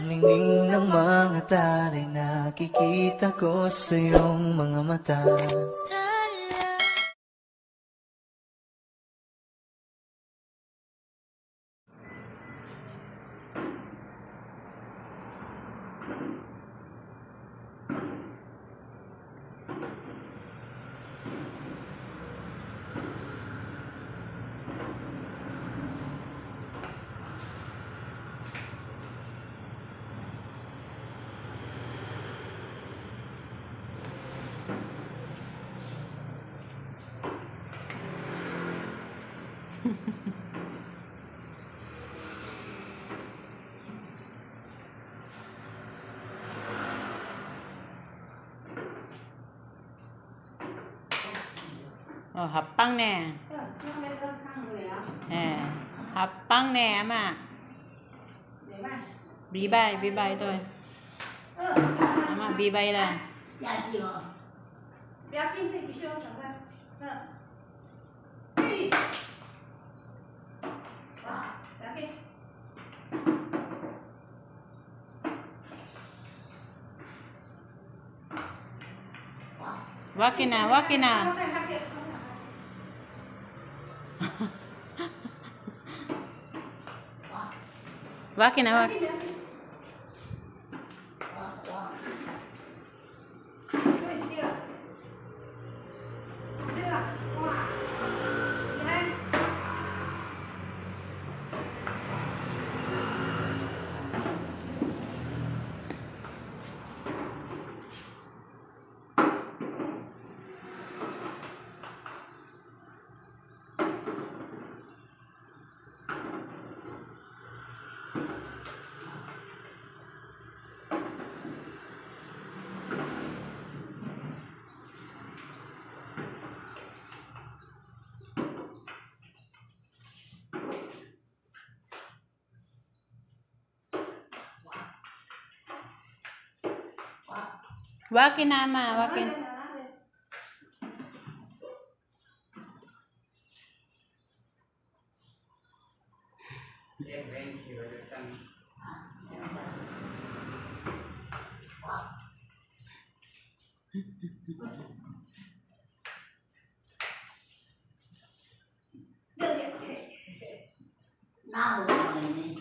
ningning ng mga talay, nakikita ko sa iyong mga mata. Hợp băng nè. Hợp băng nè em ạ. Bí bay thôi. Em ạ, bí bay là. Wakina. Wakina. Wakina mà, Wakina. Nào rồi này.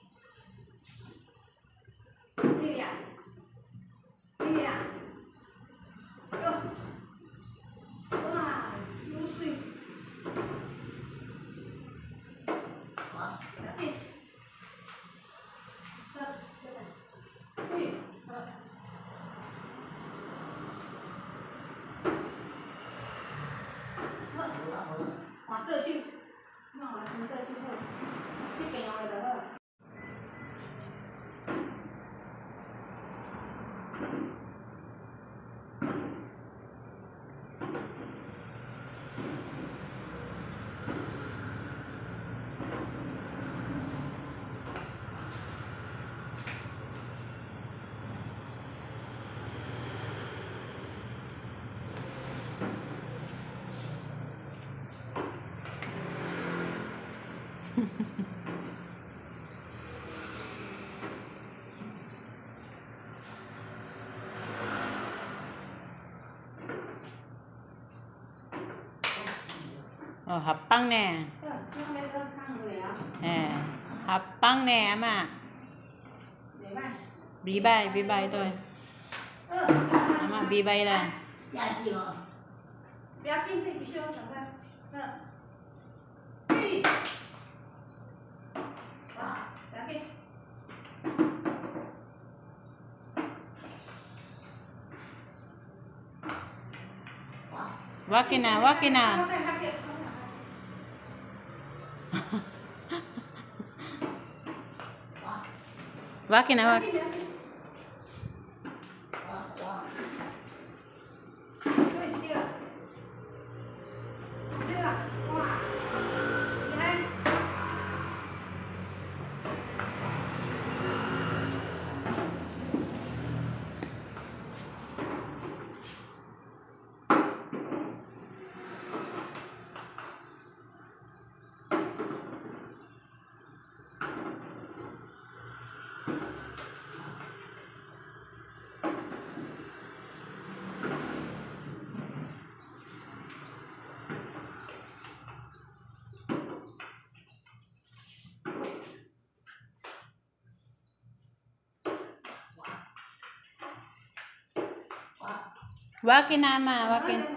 Hợp băng nè. Hợp băng nè em ạ. Bí bay thôi. Em ạ, bí bay là. Wakina. Wakina. 我要给阿妈，我要给。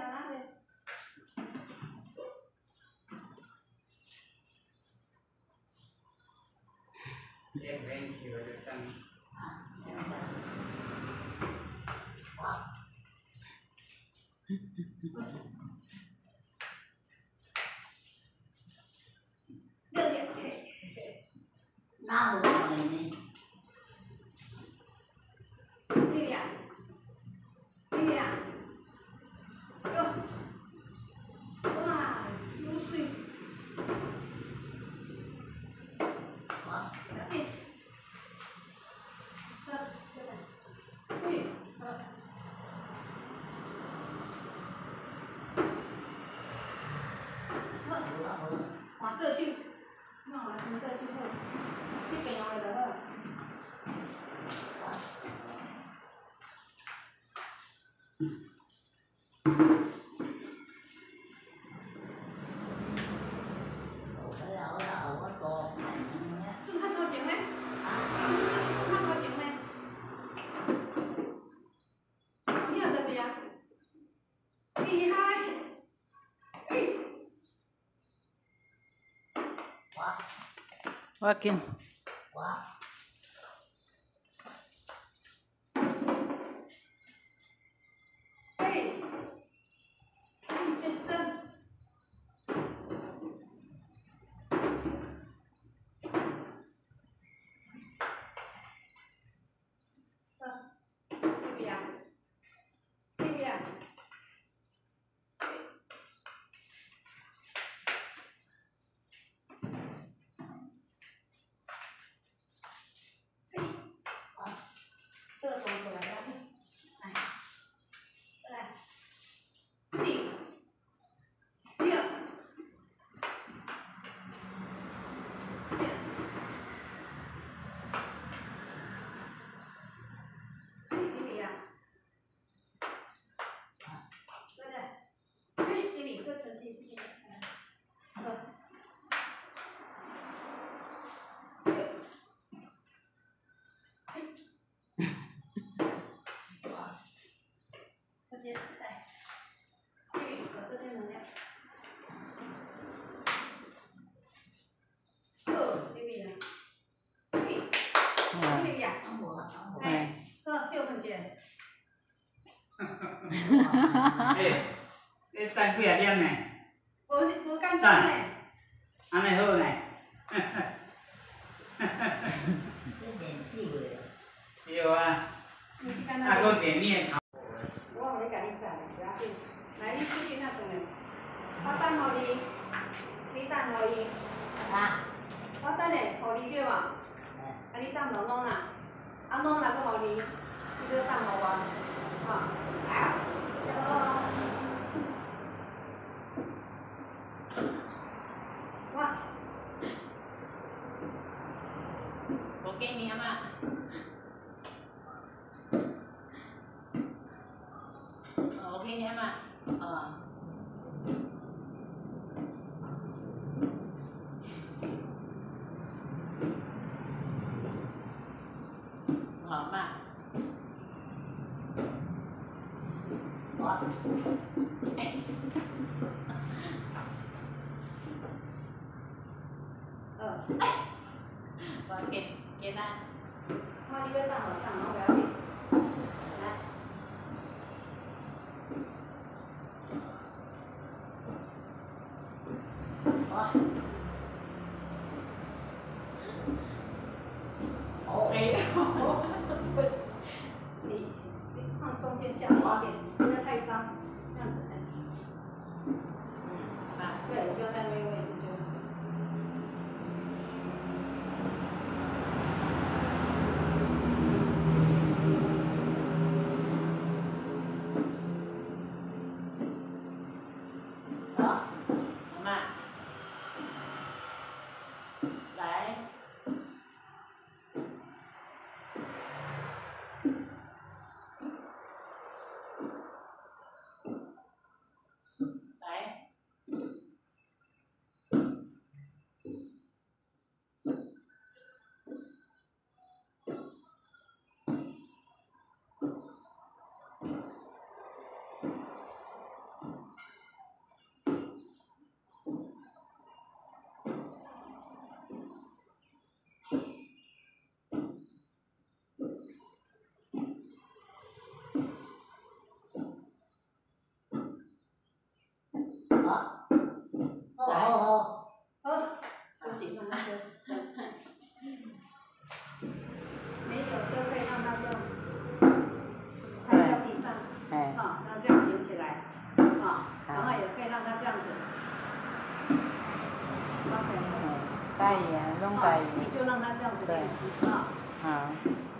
哪有可能呢？ 对呀，对呀，哟，哇，有水， 好， 对，对，换个去，换什么个去好？这边用的就好。做较多钱咩？做较多钱咩？你有特别啊？厉害！ 我要给。 嘿，真真。这边啊，这边啊。这个装出来了，来，来，第二，这边啊，对不对？这里这成绩不行，这些来，这里这些能量。这边啊，这边呀，哎，6分钱。 哎，你等几啊点呢？ 无简单呢。 安尼好呢。对啊。啊，搁电面头。 我互你甲你载，不要紧。来，你这边那种的，我等互你，你等互伊。 啊？ 我等下互你对无？啊，你等落弄啦，啊弄啦搁互你，你搁等互我，吼，来啊，走咯。我。 我给你阿妈。我给你阿妈。好嘛。我给他。 我你要等我上，我不要紧。来。你放中间下一点，不要太高，这样子。对，就在那个位置就好。 休息，让他休息。你有时候可以让他这样拍到地上，啊，然后这样捡起来，啊，然后也可以让他这样子， 在意啊，拢在意。 你就让他这样子练习啊。 好。